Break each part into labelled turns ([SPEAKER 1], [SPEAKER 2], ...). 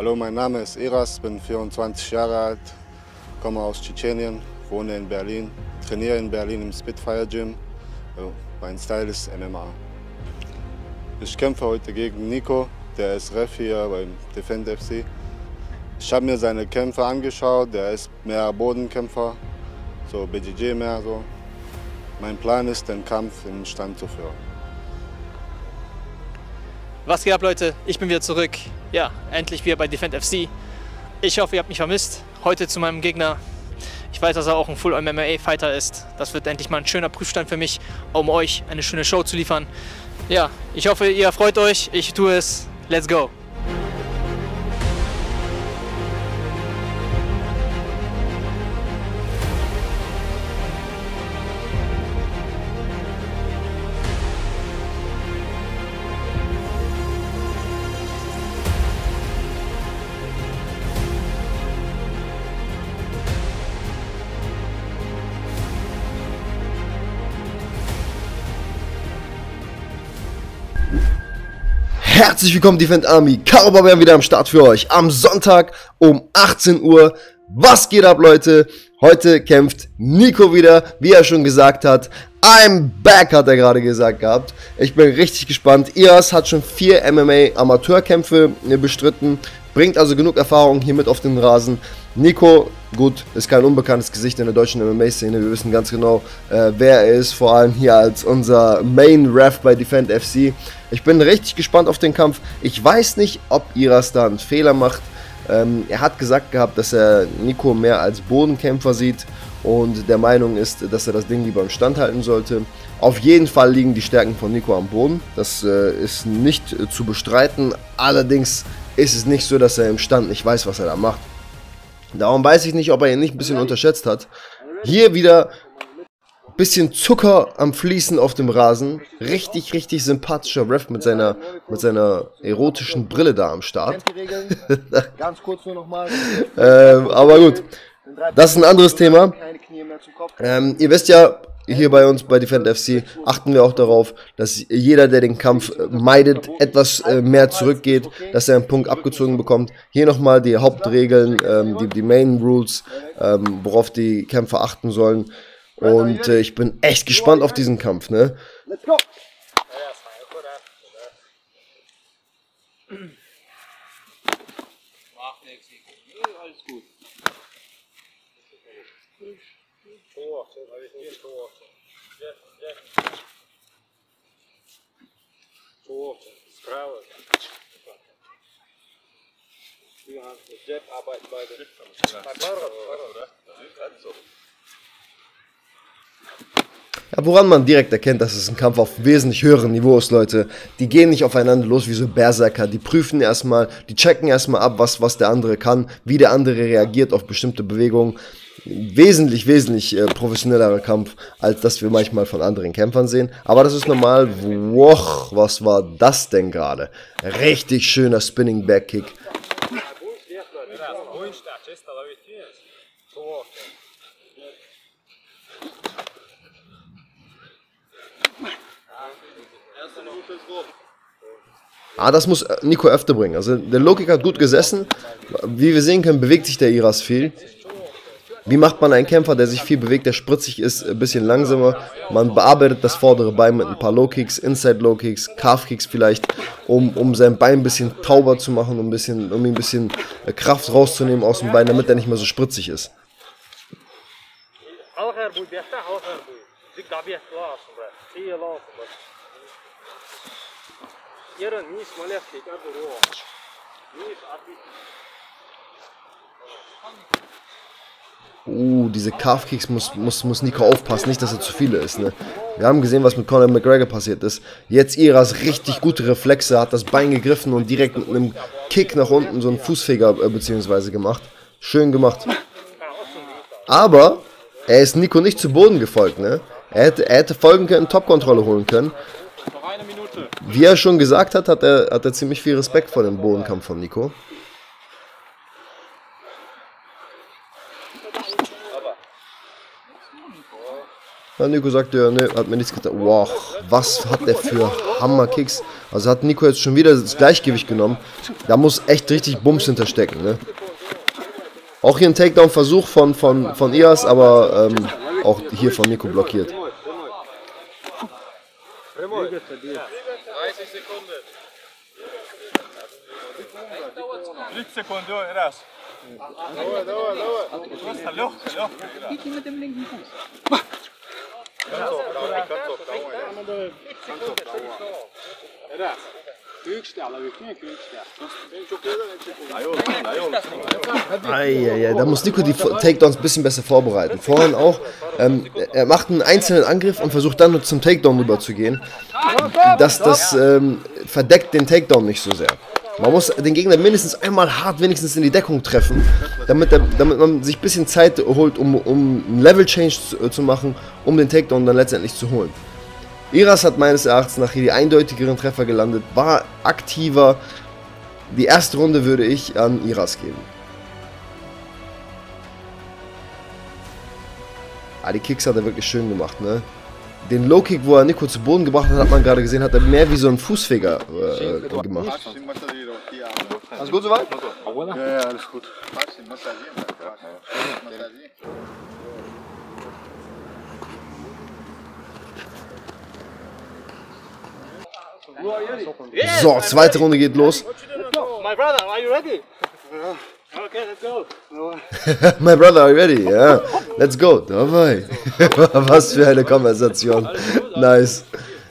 [SPEAKER 1] Hallo, mein Name ist Iras, bin 24 Jahre alt, komme aus Tschetschenien, wohne in Berlin, trainiere in Berlin im Spitfire Gym. Mein Style ist MMA. Ich kämpfe heute gegen Nico, der ist Ref hier beim Defend FC. Ich habe mir seine Kämpfe angeschaut, der ist mehr Bodenkämpfer, so BJJ mehr so. Mein Plan ist, den Kampf im Stand zu führen.
[SPEAKER 2] Was geht ab, Leute? Ich bin wieder zurück. Ja, endlich wieder bei Defend FC. Ich hoffe, ihr habt mich vermisst. Heute zu meinem Gegner. Ich weiß, dass er auch ein Full MMA Fighter ist. Das wird endlich mal ein schöner Prüfstand für mich, um euch eine schöne Show zu liefern. Ja, ich hoffe, ihr freut euch. Ich tue es. Let's go!
[SPEAKER 3] Herzlich willkommen, Defend Army. Caro Barbarian wieder am Start für euch. Am Sonntag um 18 Uhr. Was geht ab, Leute? Heute kämpft Nico wieder, wie er schon gesagt hat. I'm back, hat er gerade gesagt gehabt. Ich bin richtig gespannt. Iras hat schon 4 MMA-Amateurkämpfe bestritten. Bringt also genug Erfahrung hier mit auf den Rasen. Nico, gut, ist kein unbekanntes Gesicht in der deutschen MMA-Szene. Wir wissen ganz genau, wer er ist. Vor allem hier als unser Main-Ref bei Defend FC. Ich bin richtig gespannt auf den Kampf. Ich weiß nicht, ob Iras da einen Fehler macht. Er hat gesagt gehabt, dass er Nico mehr als Bodenkämpfer sieht und der Meinung ist, dass er das Ding lieber im Stand halten sollte. Auf jeden Fall liegen die Stärken von Nico am Boden. Das ist nicht zu bestreiten. Allerdings ist es nicht so, dass er im Stand nicht weiß, was er da macht. Darum weiß ich nicht, ob er ihn nicht ein bisschen unterschätzt hat. Hier wieder ein bisschen Zucker am Fließen auf dem Rasen. Richtig, richtig sympathischer Ref mit seiner erotischen Brille da am Start.
[SPEAKER 4] Ganz kurz nur nochmal.
[SPEAKER 3] Aber gut, das ist ein anderes Thema. Ihr wisst ja, hier bei uns bei Defend FC achten wir auch darauf, dass jeder, der den Kampf meidet, etwas mehr zurückgeht, dass er einen Punkt abgezogen bekommt. Hier nochmal die Hauptregeln, die Main Rules, worauf die Kämpfer achten sollen. Und ich bin echt gespannt auf diesen Kampf, ne?
[SPEAKER 4] Let's go!
[SPEAKER 3] Ja, woran man direkt erkennt, dass es ein Kampf auf wesentlich höherem Niveau ist, Leute. Die gehen nicht aufeinander los wie so Berserker. Die prüfen erstmal, die checken erstmal ab, was der andere kann, wie der andere reagiert auf bestimmte Bewegungen. Wesentlich professionellerer Kampf, als das wir manchmal von anderen Kämpfern sehen. Aber das ist normal. Wow, was war das denn gerade? Richtig schöner Spinning Back Kick. Das muss Nico öfter bringen. Also der Low-Kick hat gut gesessen. Wie wir sehen können, bewegt sich der Iras viel. Wie macht man einen Kämpfer, der sich viel bewegt, der spritzig ist, ein bisschen langsamer? Man bearbeitet das vordere Bein mit ein paar Low-Kicks, Inside-Low-Kicks, Calf-Kicks vielleicht, um sein Bein ein bisschen tauber zu machen, um ihm ein bisschen Kraft rauszunehmen aus dem Bein, damit er nicht mehr so spritzig ist. Diese Calf-Kicks muss Nico aufpassen, nicht, dass er zu viele ist, ne? Wir haben gesehen, was mit Conor McGregor passiert ist. Jetzt Iras richtig gute Reflexe, hat das Bein gegriffen und direkt mit einem Kick nach unten so einen Fußfeger beziehungsweise gemacht. Schön gemacht. Aber er ist Nico nicht zu Boden gefolgt, ne? Er hätte folgen können, Top-Kontrolle holen können. Wie er schon gesagt hat, hat er ziemlich viel Respekt vor dem Bodenkampf von Nico. Ja, Nico sagte ja, ne, hat mir nichts getan. Wow, was hat der für Hammer-Kicks. Also hat Nico jetzt schon wieder das Gleichgewicht genommen. Da muss echt richtig Bums hinterstecken, ne. Auch hier ein Takedown-Versuch von Iras, aber auch hier von Nico blockiert.
[SPEAKER 5] 30 Sekunden. 30 Sekunden, raz.
[SPEAKER 6] Geht mit dem linken Fuß.
[SPEAKER 3] Eieiei, da muss Nico die Takedowns ein bisschen besser vorbereiten. Vorhin auch, er macht einen einzelnen Angriff und versucht dann nur zum Takedown rüber zu gehen. Das verdeckt den Takedown nicht so sehr. Man muss den Gegner mindestens einmal hart wenigstens in die Deckung treffen, damit man sich ein bisschen Zeit holt, um einen Level-Change zu machen, um den Takedown dann letztendlich zu holen. Iras hat meines Erachtens nach hier die eindeutigeren Treffer gelandet, war aktiver. Die erste Runde würde ich an Iras geben. Die Kicks hat er wirklich schön gemacht, ne? Den Low-Kick, wo er Nico zu Boden gebracht hat, hat man gerade gesehen, hat er mehr wie so ein Fußfeger gemacht.
[SPEAKER 4] Alles gut soweit?
[SPEAKER 1] Ja, alles gut.
[SPEAKER 3] So, zweite Runde geht los.
[SPEAKER 5] My brother, are you ready? Okay, let's go.
[SPEAKER 3] My brother, are you ready? Ja, let's go. Dabei. Was für eine Konversation. Nice.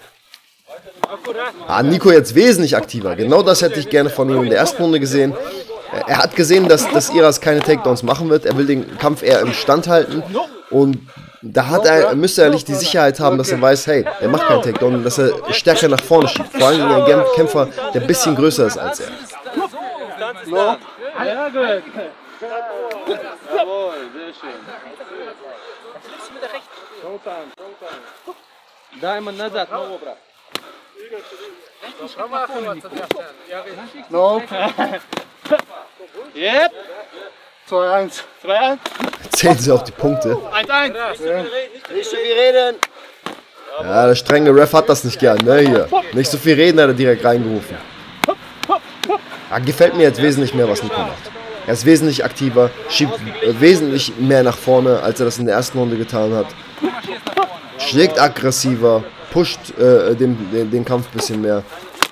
[SPEAKER 3] Nico jetzt wesentlich aktiver. Genau das hätte ich gerne von ihm in der ersten Runde gesehen. Er hat gesehen, dass Iras keine Takedowns machen wird. Er will den Kampf eher im Stand halten. Und da müsste er nicht die Sicherheit haben, dass er weiß, hey, er macht keinen Takedown und dass er stärker nach vorne schiebt. Vor allem gegen einen Kämpfer, der ein bisschen größer ist als er.
[SPEAKER 5] Ja, gut. Jawohl, sehr schön.
[SPEAKER 6] Da immer назад, на обрат.
[SPEAKER 1] No.
[SPEAKER 5] Yep.
[SPEAKER 1] 2-1.
[SPEAKER 5] 2-1.
[SPEAKER 3] Zählen sie auch die Punkte.
[SPEAKER 5] 1-1.
[SPEAKER 4] Nicht so viel reden.
[SPEAKER 3] Ja, der strenge Ref hat das nicht gern, ne, hier. Nicht so viel reden, hat er direkt reingerufen. Gefällt mir jetzt wesentlich mehr, was Nico macht. Er ist wesentlich aktiver, schiebt wesentlich mehr nach vorne, als er das in der ersten Runde getan hat. Schlägt aggressiver, pusht den Kampf ein bisschen mehr.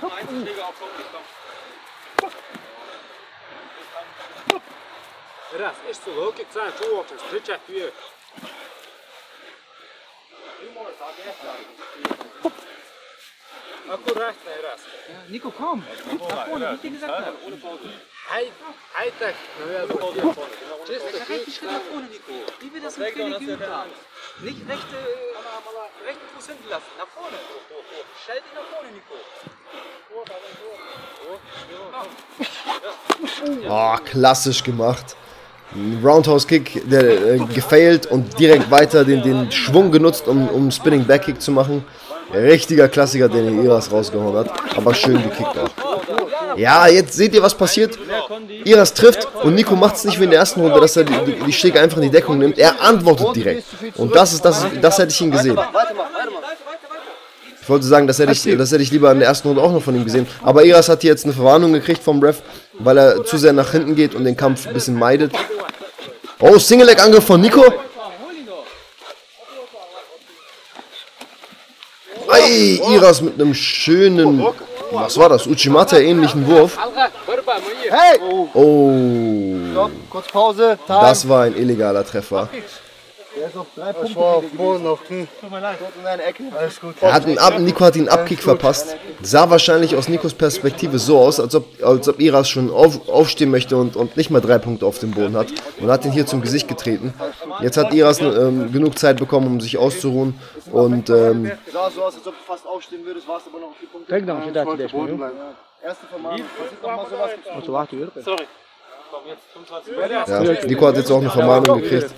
[SPEAKER 6] Nico, komm. Nach vorne, wie ich dir gesagt habe.
[SPEAKER 5] Hightech.
[SPEAKER 6] Rechten Schritt nach vorne, Nico. Wie wir das im Training geübt haben. Nicht rechten Fuß hinten lassen. Nach vorne. Stell dich nach vorne, Nico.
[SPEAKER 3] Oh, klassisch gemacht. Ein Roundhouse-Kick, der gefailt und direkt weiter den Schwung genutzt, um Spinning Back-Kick zu machen. Richtiger Klassiker, den Iras rausgehauen hat. Aber schön gekickt auch. Ja, jetzt seht ihr, was passiert. Iras trifft und Nico macht es nicht wie in der ersten Runde, dass er die Schläge einfach in die Deckung nimmt. Er antwortet direkt. Und das hätte ich ihn gesehen. Ich wollte sagen, das hätte ich lieber in der ersten Runde auch noch von ihm gesehen. Aber Iras hat hier jetzt eine Verwarnung gekriegt vom Ref, weil er zu sehr nach hinten geht und den Kampf ein bisschen meidet. Oh, Single-Leg-Angriff von Nico. Ei, Iras mit einem schönen, was war das, Uchimata-ähnlichen Wurf.
[SPEAKER 4] Hey!
[SPEAKER 3] Oh,
[SPEAKER 4] Stopp, kurz Pause. Time.
[SPEAKER 3] das war ein illegaler Treffer.
[SPEAKER 4] Der ist auf 3 Punkte.
[SPEAKER 1] Ich war auf dem Boden auf Knie.
[SPEAKER 4] Dort in eine Ecke.
[SPEAKER 1] Alles gut.
[SPEAKER 3] Nico hat ihn Abkick verpasst. Sah wahrscheinlich aus Nikos Perspektive so aus, als ob Iras schon aufstehen möchte und nicht mal 3 Punkte auf dem Boden hat. Und hat ihn hier zum Gesicht getreten. Jetzt hat Iras genug Zeit bekommen, um sich auszuruhen. Und
[SPEAKER 4] Sah so aus, als ob du fast aufstehen würdest, warst aber noch auf 4 Punkte.
[SPEAKER 1] Ich wollte Boden bleiben.
[SPEAKER 4] Erste Vermahnung. Passiert nochmal sowas.
[SPEAKER 5] Sorry. Komm, jetzt 25.
[SPEAKER 3] ja, Nico hat jetzt auch eine Vermahnung gekriegt.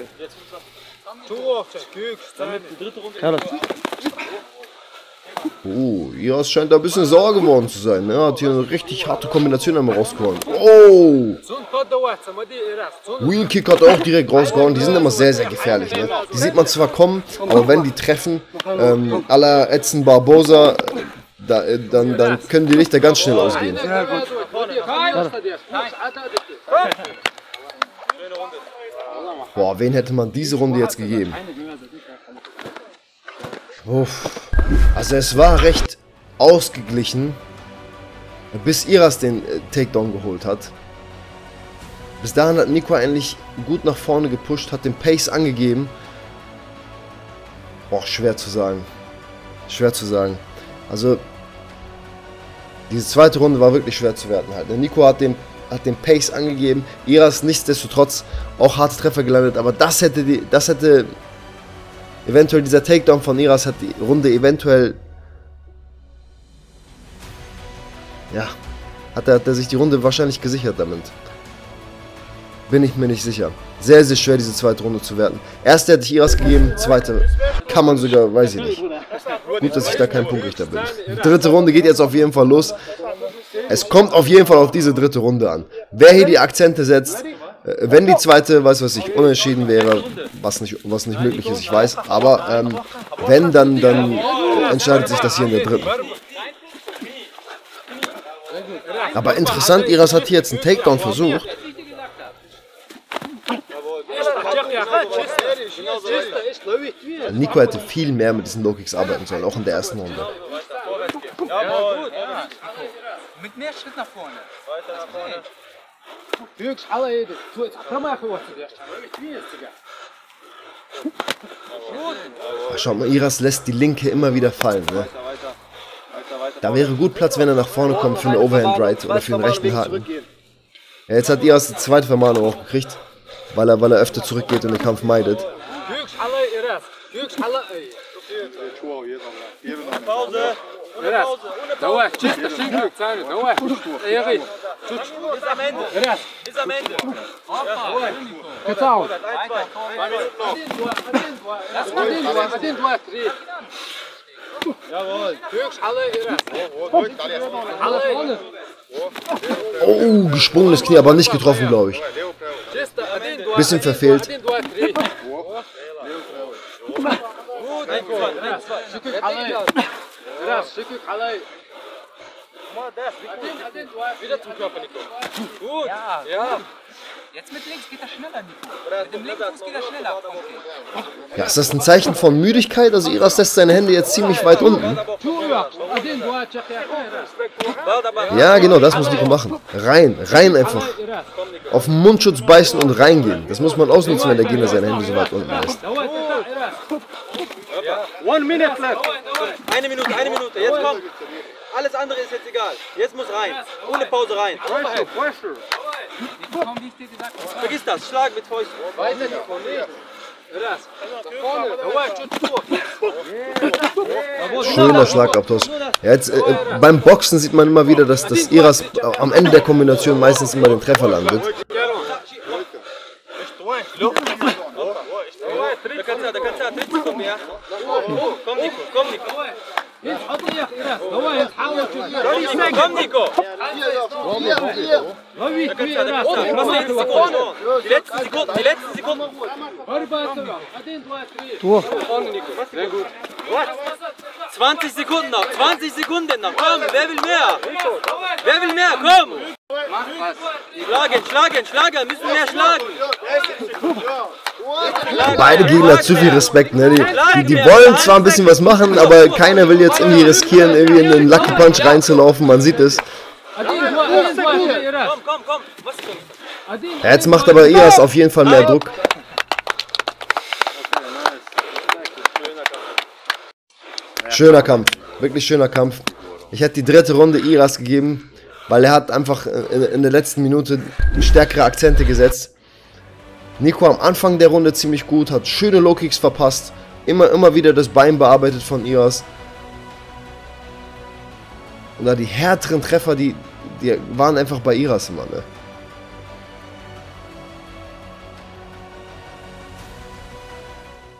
[SPEAKER 3] Iras scheint da ein bisschen sauer geworden zu sein. Er hat hier eine richtig harte Kombination einmal rausgehauen. Oh! Wheelkick hat er auch direkt rausgehauen. Die sind immer sehr, sehr gefährlich. Ne? Die sieht man zwar kommen, aber wenn die treffen, à la Edson Barbosa, dann können die Lichter ganz schnell ausgehen. Boah, wen hätte man diese Runde jetzt gegeben? Uff. Also es war recht ausgeglichen, bis Iras den Takedown geholt hat. Bis dahin hat Nico eigentlich gut nach vorne gepusht, hat den Pace angegeben. Boah, schwer zu sagen. Schwer zu sagen. Also, diese zweite Runde war wirklich schwer zu werten halt. Nico hat den Pace angegeben, Iras nichtsdestotrotz auch harte Treffer gelandet, aber das hätte eventuell, dieser Takedown von Iras hat die Runde eventuell, ja, hat er sich die Runde wahrscheinlich gesichert damit. Bin ich mir nicht sicher. Sehr, sehr schwer, diese zweite Runde zu werten. Erste hätte ich Iras gegeben, zweite kann man sogar, weiß ich nicht. Gut, dass ich da kein Punktrichter bin. Die dritte Runde geht jetzt auf jeden Fall los. Es kommt auf jeden Fall auf diese dritte Runde an. Wer hier die Akzente setzt, wenn die zweite, weiß was ich, unentschieden wäre, was nicht möglich ist, ich weiß, aber wenn, dann entscheidet sich das hier in der dritten. Aber interessant, Iras hat hier jetzt einen Takedown versucht. Nico hätte viel mehr mit diesen Low-Kicks arbeiten sollen, auch in der ersten Runde.
[SPEAKER 6] Mit mehr Schritt nach vorne.
[SPEAKER 5] Weiter nach vorne.
[SPEAKER 3] Schaut mal, Iras lässt die linke immer wieder fallen. Ne? Da wäre gut Platz, wenn er nach vorne kommt für eine Overhand Right oder für den rechten Haken. Ja, jetzt hat Iras die zweite Vermahnung auch gekriegt, weil er öfter zurückgeht und den Kampf meidet.
[SPEAKER 5] Pause.
[SPEAKER 6] Давай, чисто шинкуй, Саня, давай. Эй,
[SPEAKER 5] Ist am Ende. Ist am Ende.
[SPEAKER 6] Катау.
[SPEAKER 5] Jawohl.
[SPEAKER 3] Oh, gesprungenes Knie, aber nicht getroffen, glaube ich. Bisschen verfehlt.
[SPEAKER 6] Wieder zum Körper, Nico. Gut. Ja. Jetzt mit links geht er schneller, Nico. Mit dem linken Fuß geht er schneller.
[SPEAKER 3] Ja, ist das ein Zeichen von Müdigkeit? Also Iras lässt seine Hände jetzt ziemlich weit unten. Ja, genau, das muss Nico machen. Rein einfach. Auf den Mundschutz beißen und reingehen. Das muss man ausnutzen, wenn der Gegner seine Hände so weit unten lässt.
[SPEAKER 5] 1 minute left. Eine Minute, jetzt kommt. Alles andere ist jetzt egal. Jetzt muss rein. Ohne Pause rein. Vergiss das, Schlag mit Fäusten.
[SPEAKER 6] Weiter, Nico, nicht.
[SPEAKER 3] Schöner Schlagabtausch. Ja, jetzt, beim Boxen sieht man immer wieder, dass Iras am Ende der Kombination meistens immer den Treffer landet.
[SPEAKER 5] Da kannst du 30 Sekunden mehr. Komm, Nico. Komm, Nico. Die letzten Sekunden. Sehr gut. 20 Sekunden noch. Komm, wer will mehr? Komm. Schlagen. Müssen mehr schlagen.
[SPEAKER 3] Beide Gegner zu viel Respekt, ne? Die wollen zwar ein bisschen was machen, aber keiner will jetzt irgendwie riskieren, irgendwie in einen Lucky Punch reinzulaufen, man sieht es.
[SPEAKER 5] Komm.
[SPEAKER 3] Ja, jetzt macht aber Iras auf jeden Fall mehr Druck. Schöner Kampf, wirklich schöner Kampf. Ich hätte die dritte Runde Iras gegeben, weil er hat einfach in der letzten Minute stärkere Akzente gesetzt. Nico am Anfang der Runde ziemlich gut, hat schöne Low-Kicks verpasst, immer wieder das Bein bearbeitet von Iras. Und da die härteren Treffer, die waren einfach bei Iras immer, ne?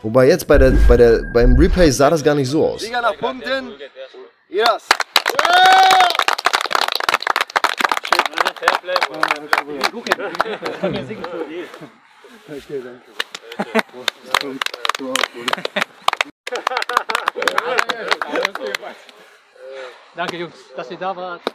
[SPEAKER 3] Wobei jetzt beim Replay sah das gar nicht so aus.
[SPEAKER 4] Sieger nach Punkten. Iras.
[SPEAKER 2] Danke Jungs, dass ihr da wart.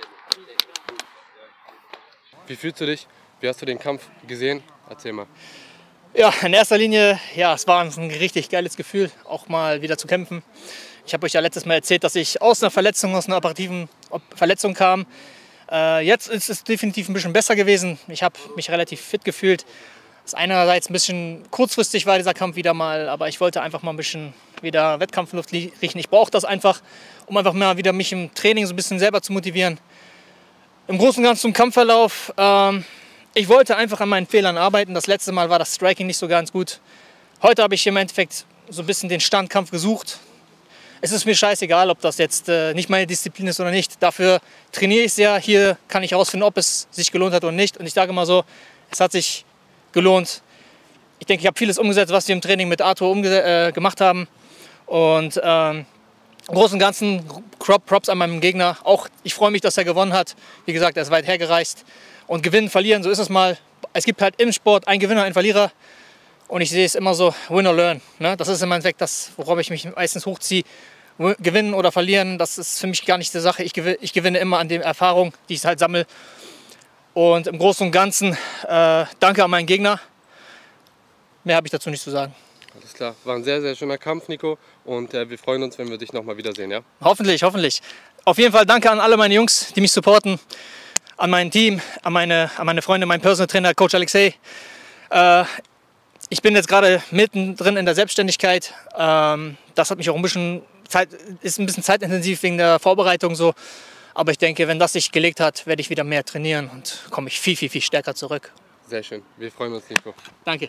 [SPEAKER 7] Wie fühlst du dich? Wie hast du den Kampf gesehen? Erzähl mal.
[SPEAKER 2] Ja, in erster Linie, ja, es war ein richtig geiles Gefühl, auch mal wieder zu kämpfen. Ich habe euch ja letztes Mal erzählt, dass ich aus einer operativen Verletzung kam. Jetzt ist es definitiv ein bisschen besser gewesen. Ich habe mich relativ fit gefühlt. Das einerseits ein bisschen kurzfristig war dieser Kampf wieder mal, aber ich wollte einfach mal ein bisschen wieder Wettkampfluft riechen. Ich brauche das einfach, um einfach mal wieder mich im Training so ein bisschen selber zu motivieren. Im Großen und Ganzen zum Kampfverlauf. Ich wollte einfach an meinen Fehlern arbeiten. Das letzte Mal war das Striking nicht so ganz gut. Heute habe ich im Endeffekt so ein bisschen den Standkampf gesucht. Es ist mir scheißegal, ob das jetzt nicht meine Disziplin ist oder nicht. Dafür trainiere ich sehr. Hier kann ich herausfinden, ob es sich gelohnt hat oder nicht. Und ich sage mal so, es hat sich gelohnt. Ich denke, ich habe vieles umgesetzt, was wir im Training mit Arthur gemacht haben. Und im Großen und Ganzen Props an meinem Gegner. Auch ich freue mich, dass er gewonnen hat. Wie gesagt, er ist weit hergereist. Und gewinnen, verlieren, so ist es mal. Es gibt halt im Sport einen Gewinner, einen Verlierer. Und ich sehe es immer so, win or learn. Ne? Das ist im Endeffekt das, worauf ich mich meistens hochziehe. Gewinnen oder verlieren, das ist für mich gar nicht die Sache. Ich gewinne immer an der Erfahrung, die ich halt sammle. Und im Großen und Ganzen danke an meinen Gegner. Mehr habe ich dazu nicht zu sagen.
[SPEAKER 7] Alles klar. War ein sehr, sehr schöner Kampf, Nico. Und wir freuen uns, wenn wir dich nochmal wiedersehen, ja?
[SPEAKER 2] Hoffentlich, hoffentlich. Auf jeden Fall danke an alle meine Jungs, die mich supporten. An mein Team, an meine Freunde, meinen Personal Trainer, Coach Alexei. Ich bin jetzt gerade mittendrin in der Selbstständigkeit. Das hat mich auch ein bisschen ist ein bisschen zeitintensiv wegen der Vorbereitung so. Aber ich denke, wenn das sich gelegt hat, werde ich wieder mehr trainieren und komme ich viel, viel, viel stärker zurück.
[SPEAKER 7] Sehr schön. Wir freuen uns, Nico.
[SPEAKER 2] Danke.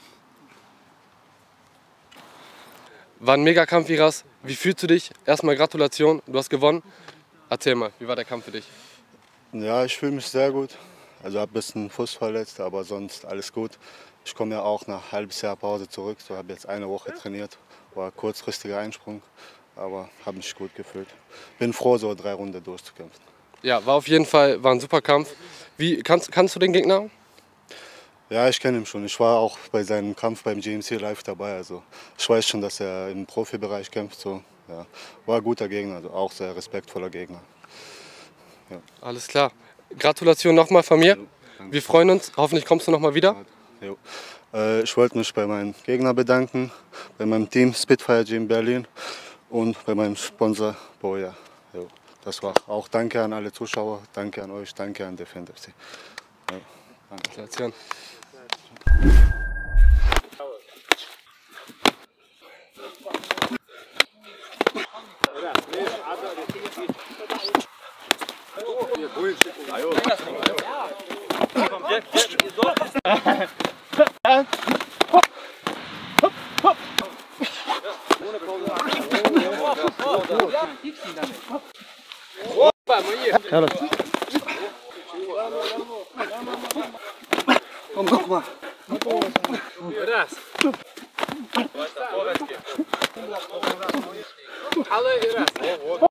[SPEAKER 7] War ein Megakampf, Iras. Wie fühlst du dich? Erstmal Gratulation, du hast gewonnen. Erzähl mal, wie war der Kampf für dich?
[SPEAKER 1] Ja, ich fühle mich sehr gut. Also habe ein bisschen Fuß verletzt, aber sonst alles gut. Ich komme ja auch nach einem halben Jahr Pause zurück. So habe jetzt eine Woche trainiert. War ein kurzfristiger Einsprung, aber habe mich gut gefühlt. Bin froh, so 3 Runden durchzukämpfen.
[SPEAKER 7] Ja, war auf jeden Fall ein super Kampf. Wie kannst du den Gegner?
[SPEAKER 1] Ja, ich kenne ihn schon. Ich war auch bei seinem Kampf beim GMC live dabei. Also ich weiß schon, dass er im Profibereich kämpft. So, ja. War ein guter Gegner, also auch sehr respektvoller Gegner. Ja.
[SPEAKER 7] Alles klar. Gratulation nochmal von mir. Wir freuen uns. Hoffentlich kommst du nochmal wieder.
[SPEAKER 1] Jo. Ich wollte mich bei meinem Gegner bedanken, bei meinem Team Spitfire Gym Berlin und bei meinem Sponsor Boja. Jo. Das war auch danke an alle Zuschauer, danke an euch, danke an Defend FC. Jo. Danke.
[SPEAKER 7] Gratulation.
[SPEAKER 4] Komm, guck mal.
[SPEAKER 6] Alle Iras.